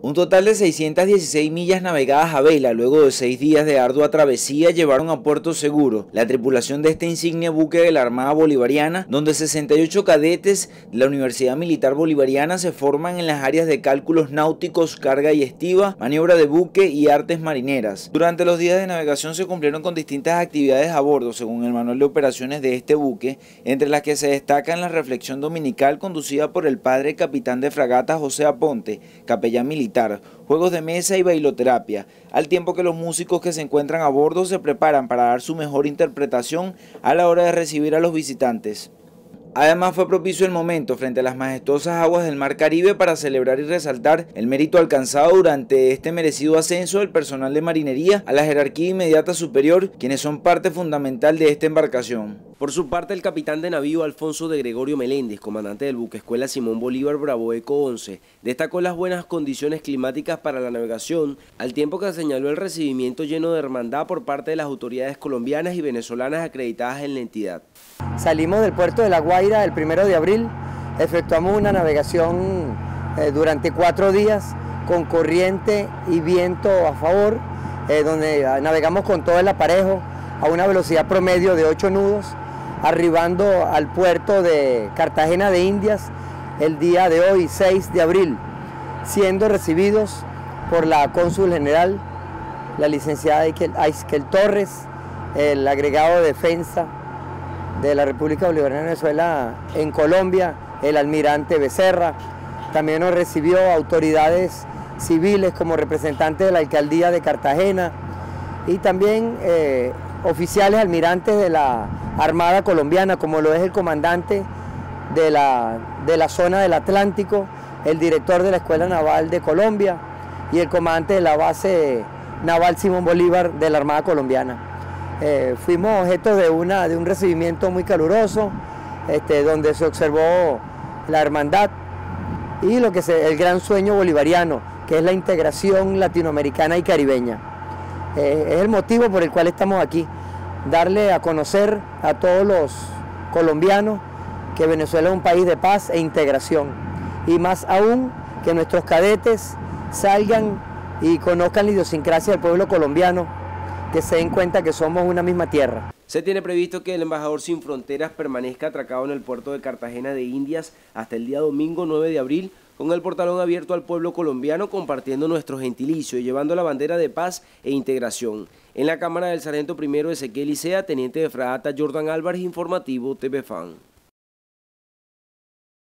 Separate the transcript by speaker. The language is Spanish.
Speaker 1: Un total de 616 millas navegadas a vela luego de 6 días de ardua travesía llevaron a puerto seguro la tripulación de este insigne buque de la Armada Bolivariana, donde 68 cadetes de la Universidad Militar Bolivariana se forman en las áreas de cálculos náuticos, carga y estiva, maniobra de buque y artes marineras. Durante los días de navegación se cumplieron con distintas actividades a bordo, según el manual de operaciones de este buque, entre las que se destacan la reflexión dominical conducida por el padre capitán de fragata José Aponte, capellán militar, juegos de mesa y bailoterapia, al tiempo que los músicos que se encuentran a bordo se preparan para dar su mejor interpretación a la hora de recibir a los visitantes. Además fue propicio el momento frente a las majestuosas aguas del Mar Caribe para celebrar y resaltar el mérito alcanzado durante este merecido ascenso del personal de marinería a la jerarquía inmediata superior, quienes son parte fundamental de esta embarcación.
Speaker 2: Por su parte, el capitán de navío Alfonso de Gregorio Meléndez, comandante del buque Escuela Simón Bolívar Bravo Eco 11, destacó las buenas condiciones climáticas para la navegación, al tiempo que señaló el recibimiento lleno de hermandad por parte de las autoridades colombianas y venezolanas acreditadas en la entidad.
Speaker 3: Salimos del puerto de La Guaira el 1 de abril, efectuamos una navegación durante 4 días con corriente y viento a favor, donde navegamos con todo el aparejo a una velocidad promedio de 8 nudos, arribando al puerto de Cartagena de Indias el día de hoy, 6 de abril, siendo recibidos por la cónsul general, la licenciada Aiskel Torres, el agregado de defensa de la República Bolivariana de Venezuela en Colombia, el almirante Becerra. También nos recibió autoridades civiles como representantes de la alcaldía de Cartagena y también oficiales almirantes de la Armada colombiana, como lo es el comandante de la zona del Atlántico, el director de la Escuela Naval de Colombia y el comandante de la base naval Simón Bolívar de la Armada colombiana. Fuimos objeto de un recibimiento muy caluroso, donde se observó la hermandad y el gran sueño bolivariano, que es la integración latinoamericana y caribeña. Es el motivo por el cual estamos aquí, darle a conocer a todos los colombianos que Venezuela es un país de paz e integración, y más aún que nuestros cadetes salgan y conozcan la idiosincrasia del pueblo colombiano, que se den cuenta que somos una misma tierra.
Speaker 2: Se tiene previsto que el embajador Sin Fronteras permanezca atracado en el puerto de Cartagena de Indias hasta el día domingo 9 de abril, con el portalón abierto al pueblo colombiano, compartiendo nuestro gentilicio y llevando la bandera de paz e integración. En la cámara del sargento primero Ezequiel Licea, teniente de fragata Jordan Álvarez, informativo TV Fan.